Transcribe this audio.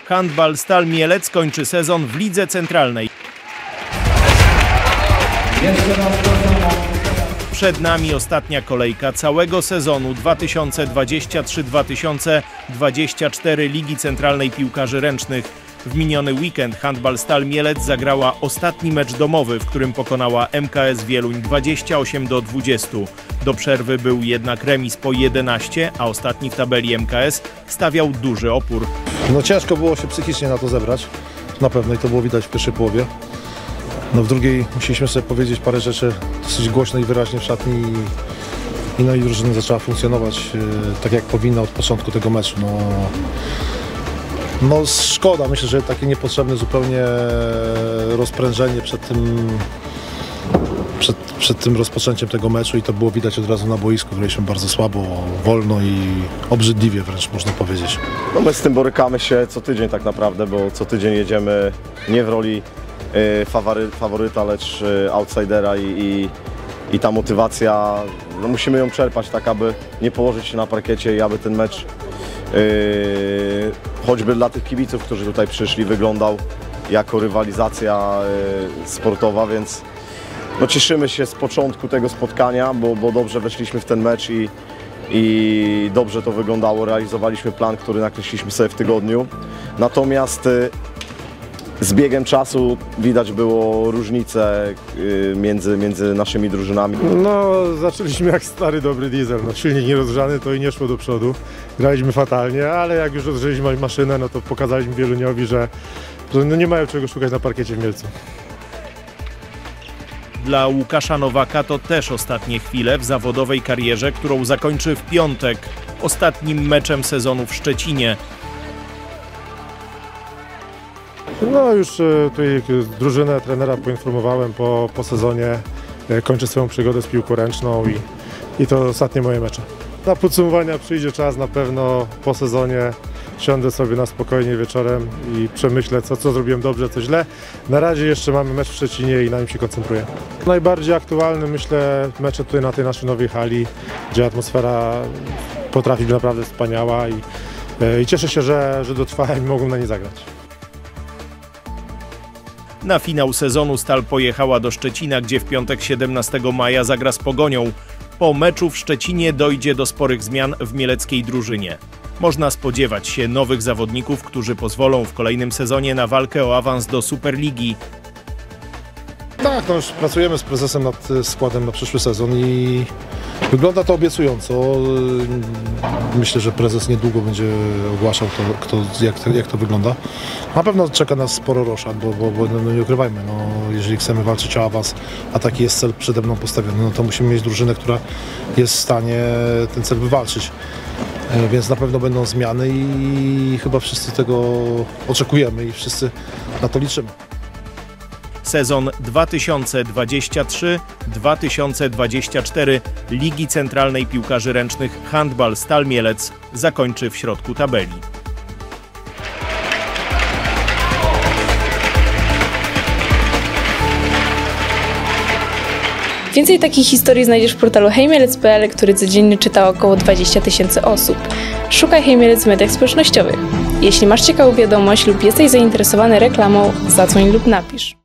Handbal Stal Mielec kończy sezon w Lidze Centralnej. Przed nami ostatnia kolejka całego sezonu 2023-2024 Ligi Centralnej Piłkarzy Ręcznych. W miniony weekend Handbal Stal Mielec zagrała ostatni mecz domowy, w którym pokonała MKS Wieluń 28-20. Do przerwy był jednak remis po 11, a ostatni w tabeli MKS stawiał duży opór. No ciężko było się psychicznie na to zebrać, na pewno, i to było widać w pierwszej połowie. No w drugiej musieliśmy sobie powiedzieć parę rzeczy dosyć głośno i wyraźnie w szatni i drużyna zaczęła funkcjonować tak jak powinna od początku tego meczu. No szkoda, myślę, że takie niepotrzebne zupełnie rozprężenie przed tym rozpoczęciem tego meczu, i to było widać od razu na boisku. Graliśmy bardzo słabo, wolno i obrzydliwie wręcz, można powiedzieć. No my z tym borykamy się co tydzień tak naprawdę, bo co tydzień jedziemy nie w roli faworyta, lecz outsidera i ta motywacja, no musimy ją czerpać tak, aby nie położyć się na parkiecie i aby ten mecz choćby dla tych kibiców, którzy tutaj przyszli, wyglądał jako rywalizacja sportowa, więc no cieszymy się z początku tego spotkania, bo dobrze weszliśmy w ten mecz i dobrze to wyglądało, realizowaliśmy plan, który nakreśliliśmy sobie w tygodniu. Natomiast z biegiem czasu widać było różnice między naszymi drużynami. No, zaczęliśmy jak stary dobry diesel. No, silnik nierozgrzany, to i nie szło do przodu. Graliśmy fatalnie, ale jak już rozgrzeliśmy maszynę, no to pokazaliśmy Wieluniowi, że no nie mają czego szukać na parkiecie w Mielcu. Dla Łukasza Nowaka to też ostatnie chwile w zawodowej karierze, którą zakończy w piątek, ostatnim meczem sezonu w Szczecinie. No już tutaj drużynę, trenera poinformowałem po sezonie. Kończę swoją przygodę z piłką ręczną i to ostatnie moje mecze. Na podsumowania przyjdzie czas na pewno po sezonie. Siądę sobie na spokojnie wieczorem i przemyślę, co zrobiłem dobrze, co źle. Na razie jeszcze mamy mecz w Szczecinie i na nim się koncentruję. Najbardziej aktualny, myślę, mecze tutaj na tej naszej nowej hali, gdzie atmosfera potrafi być naprawdę wspaniała i cieszę się, że dotrwałem i mogłem na niej zagrać. Na finał sezonu Stal pojechała do Szczecina, gdzie w piątek 17 maja zagra z Pogonią. Po meczu w Szczecinie dojdzie do sporych zmian w mieleckiej drużynie. Można spodziewać się nowych zawodników, którzy pozwolą w kolejnym sezonie na walkę o awans do Superligi. Tak, no już pracujemy z prezesem nad składem na przyszły sezon i wygląda to obiecująco. Myślę, że prezes niedługo będzie ogłaszał jak to wygląda. Na pewno czeka nas sporo roszad, bo no nie ukrywajmy, no, jeżeli chcemy walczyć o awans, a taki jest cel przede mną postawiony, no to musimy mieć drużynę, która jest w stanie ten cel wywalczyć. Więc na pewno będą zmiany i chyba wszyscy tego oczekujemy i wszyscy na to liczymy. Sezon 2023-2024 Ligi Centralnej Piłkarzy Ręcznych Handbal Stal Mielec zakończy w środku tabeli. Więcej takich historii znajdziesz w portalu hejmielec.pl, który codziennie czyta około 20 000 osób. Szukaj Hej Mielec w mediach społecznościowych. Jeśli masz ciekawą wiadomość lub jesteś zainteresowany reklamą, zadzwoń lub napisz.